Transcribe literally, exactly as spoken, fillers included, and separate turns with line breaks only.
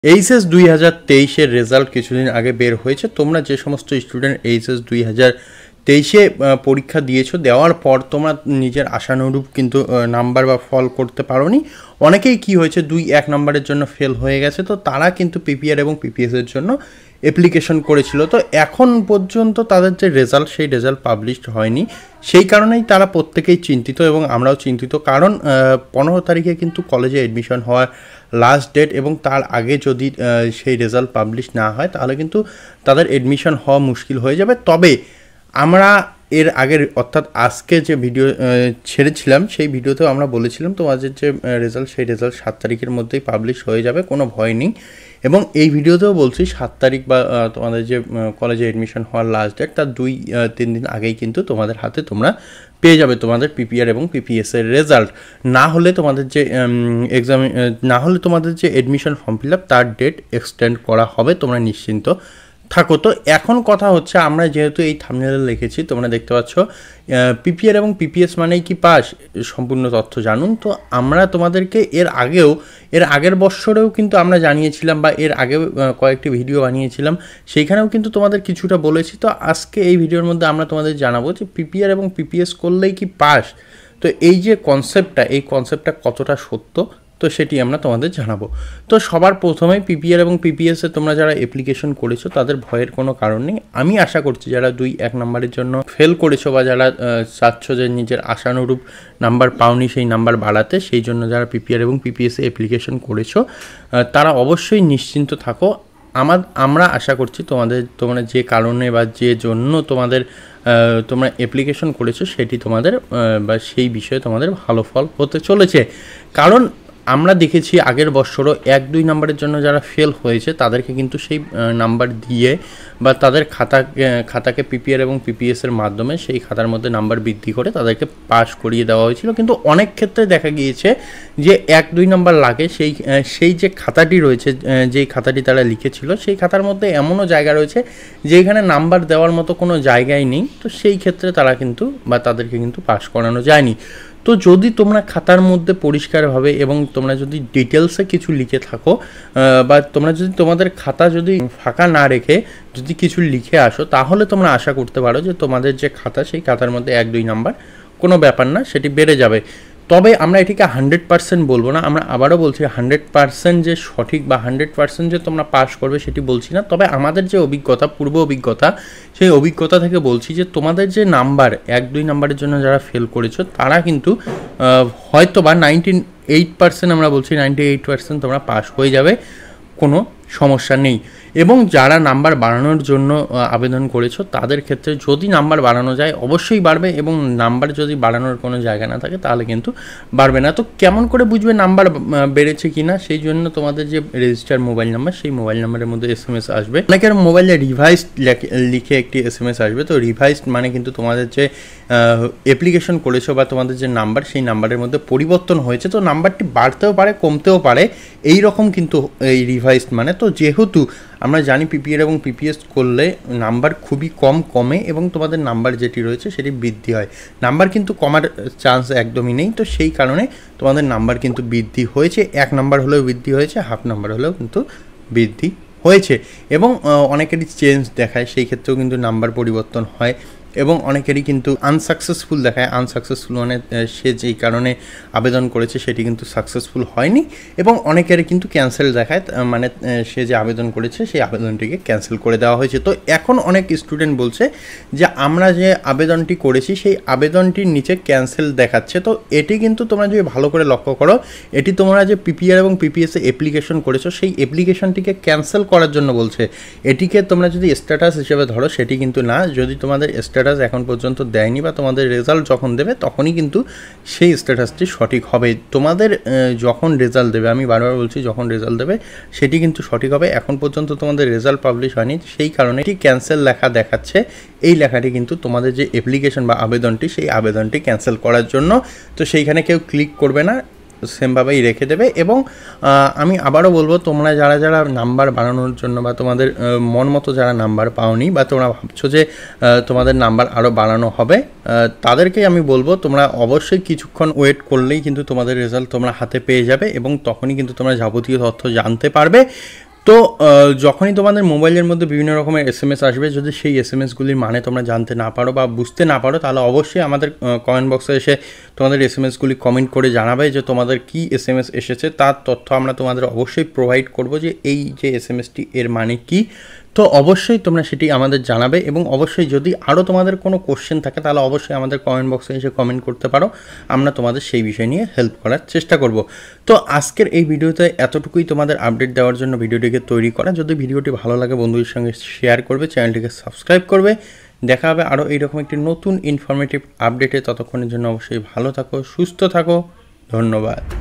HS দুই হাজার তেইশের রেজাল্ট কিছুদিন আগে বের হয়েছে। তোমরা যে সমস্ত স্টুডেন্ট এইচএস দুই হাজার তেইশে পরীক্ষা দিয়েছো, দেওয়ার পর তোমরা নিজের আশানুরূপ কিন্তু নাম্বার বা ফল করতে পারোনি। অনেকেই কি হয়েছে, দুই এক নাম্বারের জন্য ফেল হয়ে গেছে, তো তারা কিন্তু পিপিআর এবং পিপিএসের জন্য অ্যাপ্লিকেশন করেছিল। তো এখন পর্যন্ত তাদের যে রেজাল্ট, সেই রেজাল্ট পাবলিশড হয়নি। সেই কারণেই তারা প্রত্যেকেই চিন্তিত এবং আমরাও চিন্তিত, কারণ পনেরো তারিখে কিন্তু কলেজে অ্যাডমিশন হওয়ার লাস্ট ডেট, এবং তার আগে যদি সেই রেজাল্ট পাবলিশ না হয় তাহলে কিন্তু তাদের অ্যাডমিশন হওয়া মুশকিল হয়ে যাবে। তবে আমরা এর আগের অর্থাৎ আজকে যে ভিডিও ছেড়েছিলাম, সেই ভিডিওতেও আমরা বলেছিলাম তোমাদের যে রেজাল্ট, সেই রেজাল্ট সাত তারিখের মধ্যেই পাবলিশ হয়ে যাবে, কোনো ভয় নেই। এবং এই ভিডিওতেও বলছি সাত তারিখ বা তোমাদের যে কলেজে অ্যাডমিশন হওয়ার লাস্ট ডেট, তার দুই তিন দিন আগেই কিন্তু তোমাদের হাতে তোমরা পেয়ে যাবে তোমাদের পিপিআর এবং পিপিএসের রেজাল্ট। না হলে তোমাদের যে এক্সাম না হলে তোমাদের যে অ্যাডমিশন ফর্ম ফিল আপ, তার ডেট এক্সটেন্ড করা হবে, তোমরা নিশ্চিন্ত থাকো। তো এখন কথা হচ্ছে, আমরা যেহেতু এই থাম্বনেলে লিখেছি, তোমরা দেখতে পাচ্ছ পিপিআর এবং পিপিএস মানেই কি পাস, সম্পূর্ণ তথ্য জানুন। তো আমরা তোমাদেরকে এর আগেও এর আগের বছরেও কিন্তু আমরা জানিয়েছিলাম, বা এর আগেও কয়েকটি ভিডিও বানিয়েছিলাম, সেইখানেও কিন্তু তোমাদের কিছুটা বলেছি। তো আজকে এই ভিডিওর মধ্যে আমরা তোমাদের জানাবো যে পিপিআর এবং পিপিএস করলেই কি পাস। তো এই যে কনসেপ্টটা, এই কনসেপ্টটা কতটা সত্য, তো সেটি আমরা তোমাদের জানাবো। তো সবার প্রথমে পিপিআর এবং পিপিএসে তোমরা যারা অ্যাপ্লিকেশন করেছো, তাদের ভয়ের কোনো কারণ নেই। আমি আশা করছি যারা দুই এক নাম্বারের জন্য ফেল করেছো, বা যারা চাচ্ছ যে নিজের আশানুরূপ নাম্বার পাওনি, সেই নাম্বার বাড়াতে, সেই জন্য যারা পিপিআর এবং পিপিএসে অ্যাপ্লিকেশন করেছো, তারা অবশ্যই নিশ্চিন্ত থাকো। আমার আমরা আশা করছি তোমাদের তোমরা যে কারণে বা যে জন্য তোমাদের তোমরা অ্যাপ্লিকেশন করেছো, সেটি তোমাদের বা সেই বিষয়ে তোমাদের ভালো ফল হতে চলেছে। কারণ আমরা দেখেছি আগের বছরও এক দুই নাম্বারের জন্য যারা ফেল হয়েছে, তাদেরকে কিন্তু সেই নাম্বার দিয়ে বা তাদের খাতা খাতাকে পিপিআর এবং পিপিএসের মাধ্যমে সেই খাতার মধ্যে নাম্বার বৃদ্ধি করে তাদেরকে পাস করিয়ে দেওয়া হয়েছিল। কিন্তু অনেক ক্ষেত্রে দেখা গিয়েছে যে এক দুই নাম্বার লাগে, সেই সেই যে খাতাটি রয়েছে, যেই খাতাটি তারা লিখেছিল, সেই খাতার মধ্যে এমনও জায়গা রয়েছে যেখানে নাম্বার দেওয়ার মতো কোনো জায়গাই নেই। তো সেই ক্ষেত্রে তারা কিন্তু বা তাদেরকে কিন্তু পাস করানো যায়নি। তো যদি তোমরা খাতার মধ্যে পরিষ্কারভাবে এবং তোমরা যদি ডিটেলসে কিছু লিখে থাকো, বা তোমরা যদি তোমাদের খাতা যদি ফাঁকা না রেখে যদি কিছু লিখে আসো, তাহলে তোমরা আশা করতে পারো যে তোমাদের যে খাতা, সেই খাতার মধ্যে এক দুই নাম্বার কোনো ব্যাপার না, সেটি বেড়ে যাবে। তবে আমরা এটিকে হান্ড্রেড পার্সেন্ট বলবো না। আমরা আবারও বলছি, হান্ড্রেড পার্সেন্ট যে সঠিক বা হান্ড্রেড পার্সেন্ট যে তোমরা পাস করবে সেটি বলছি না। তবে আমাদের যে অভিজ্ঞতা, পূর্ব অভিজ্ঞতা, সেই অভিজ্ঞতা থেকে বলছি যে তোমাদের যে নাম্বার এক দুই নাম্বারের জন্য যারা ফেল করেছো, তারা কিন্তু হয়তো বা নাইনটি এইট পার্সেন্ট আমরা বলছি নাইনটি এইট পার্সেন্ট তোমরা পাস হয়ে যাবে, কোনো সমস্যা নেই। এবং যারা নাম্বার বাড়ানোর জন্য আবেদন করেছো, তাদের ক্ষেত্রে যদি নাম্বার বাড়ানো যায় অবশ্যই বাড়বে, এবং নাম্বার যদি বাড়ানোর কোনো জায়গা না থাকে তাহলে কিন্তু বাড়বে না। তো কেমন করে বুঝবে নাম্বার বেড়েছে কি না? সেই জন্য তোমাদের যে রেজিস্টার মোবাইল নাম্বার, সেই মোবাইল নাম্বারের মধ্যে এস এম এস আসবে। অনেকের মোবাইলে রিভাইসড লিখে একটি এস এম এস আসবে। তো রিভাইসড মানে কিন্তু তোমাদের যে অ্যাপ্লিকেশন করেছো বা তোমাদের যে নাম্বার, সেই নাম্বারের মধ্যে পরিবর্তন হয়েছে। তো নাম্বারটি বাড়তেও পারে, কমতেও পারে, এই রকম কিন্তু এই রিভাইসড মানে। তো যেহেতু আমরা জানি পিপিআর এবং পিপিএস করলে নাম্বার খুবই কম কমে, এবং তোমাদের নাম্বার যেটি রয়েছে সেটি বৃদ্ধি হয়। নাম্বার কিন্তু কমার চান্স একদমই নেই। তো সেই কারণে তোমাদের নাম্বার কিন্তু বৃদ্ধি হয়েছে, এক নাম্বার হলেও বৃদ্ধি হয়েছে, হাফ নাম্বার হলেও কিন্তু বৃদ্ধি হয়েছে। এবং অনেকেরই চেঞ্জ দেখায়, সেই ক্ষেত্রেও কিন্তু নাম্বার পরিবর্তন হয়। এবং অনেকেরই কিন্তু আনসাকসেসফুল দেখায়। আনসাকসেসফুল মানে সে যেই কারণে আবেদন করেছে সেটি কিন্তু সাকসেসফুল হয়নি। এবং অনেকেরই কিন্তু ক্যান্সেল দেখায়, মানে সে যে আবেদন করেছে সেই আবেদনটিকে ক্যান্সেল করে দেওয়া হয়েছে। তো এখন অনেক স্টুডেন্ট বলছে যে আমরা যে আবেদনটি করেছি, সেই আবেদনটির নিচে ক্যান্সেল দেখাচ্ছে। তো এটি কিন্তু তোমরা যদি ভালো করে লক্ষ্য করো, এটি তোমরা যে পিপিআর এবং পিপিএসে অ্যাপ্লিকেশন করেছো, সেই অ্যাপ্লিকেশনটিকে ক্যান্সেল করার জন্য বলছে। এটিকে তোমরা যদি স্ট্যাটাস হিসেবে ধরো, সেটি কিন্তু না। যদি তোমাদের স্ট্যাটাস এখন পর্যন্ত দেয়নি বা তোমাদের রেজাল্ট যখন দেবে, তখনই কিন্তু সেই স্ট্যাটাসটি সঠিক হবে। তোমাদের যখন রেজাল্ট দেবে, আমি বারবার বলছি, যখন রেজাল্ট দেবে সেটি কিন্তু সঠিক হবে। এখন পর্যন্ত তোমাদের রেজাল্ট পাবলিশ হয়নি, সেই কারণে এটি ক্যান্সেল লেখা দেখাচ্ছে। এই লেখাটি কিন্তু তোমাদের যে অ্যাপ্লিকেশন বা আবেদনটি, সেই আবেদনটি ক্যান্সেল করার জন্য। তো সেইখানে কেউ ক্লিক করবে না, সেমভাবেই রেখে দেবে। এবং আমি আবারও বলবো, তোমরা যারা যারা নাম্বার বাড়ানোর জন্য বা তোমাদের মন মতো যারা নাম্বার পাওনি, বা তোমরা ভাবছো যে তোমাদের নাম্বার আরও বাড়ানো হবে, তাদেরকেই আমি বলবো তোমরা অবশ্যই কিছুক্ষণ ওয়েট করলেই কিন্তু তোমাদের রেজাল্ট তোমরা হাতে পেয়ে যাবে, এবং তখনই কিন্তু তোমরা যাবতীয় তথ্য জানতে পারবে। তো যখনই তোমাদের মোবাইলের মধ্যে বিভিন্ন রকমের এস এম এস আসবে, যদি সেই এস এম এসগুলির মানে তোমরা জানতে না পারো বা বুঝতে না পারো, তাহলে অবশ্যই আমাদের কমেন্ট বক্সে এসে তোমাদের এস এম এসগুলি কমেন্ট করে জানাবে যে তোমাদের কী এস এম এস এসেছে। তার তথ্য আমরা তোমাদের অবশ্যই প্রোভাইড করব যে এই যে এস এম এসটি এর মানে কী। তো অবশ্যই তোমরা সেটি আমাদের জানাবে, এবং অবশ্যই যদি আরও তোমাদের কোনো কোশ্চেন থাকে তাহলে অবশ্যই আমাদের কমেন্ট বক্সে এসে কমেন্ট করতে পারো, আমরা তোমাদের সেই বিষয় নিয়ে হেল্প করার চেষ্টা করব। তো আজকের এই ভিডিওতে এতটুকুই তোমাদের আপডেট দেওয়ার জন্য ভিডিওটিকে তৈরি করা। যদি ভিডিওটি ভালো লাগে বন্ধুদের সঙ্গে শেয়ার করবে, চ্যানেলটিকে সাবস্ক্রাইব করবে। দেখা হবে আরও এইরকম একটি নতুন ইনফরমেটিভ আপডেটে। ততক্ষণের জন্য অবশ্যই ভালো থাকো, সুস্থ থাকো, ধন্যবাদ।